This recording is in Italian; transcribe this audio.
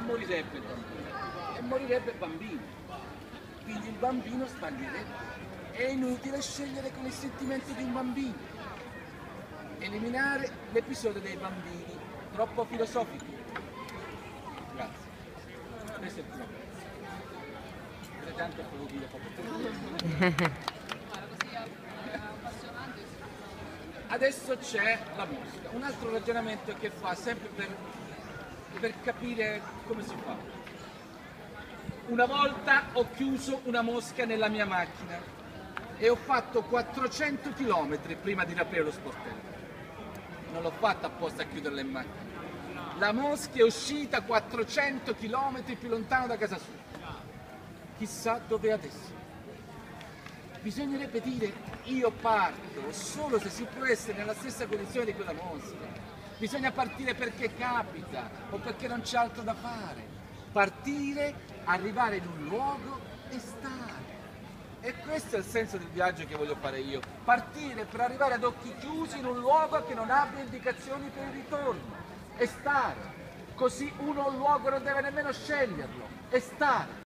morirebbe il bambino, e morirebbe il bambino, quindi il bambino sbaglierebbe. È inutile scegliere con il sentimento di un bambino, eliminare l'episodio dei bambini, troppo filosofico. Grazie. Questo è il primo. Tanto devo dire poco. Adesso c'è la musica, un altro ragionamento che fa sempre per capire come si fa. Una volta ho chiuso una mosca nella mia macchina e ho fatto 400 km prima di riaprire lo sportello. Non l'ho fatto apposta a chiuderla in macchina. La mosca è uscita 400 km più lontano da casa sua. Chissà dove è adesso. Bisognerebbe dire io parto solo se si può essere nella stessa condizione di quella mosca. Bisogna partire perché capita o perché non c'è altro da fare. Partire, arrivare in un luogo e stare. E questo è il senso del viaggio che voglio fare io. Partire per arrivare ad occhi chiusi in un luogo che non abbia indicazioni per il ritorno. E stare. Così uno un luogo non deve nemmeno sceglierlo. E stare.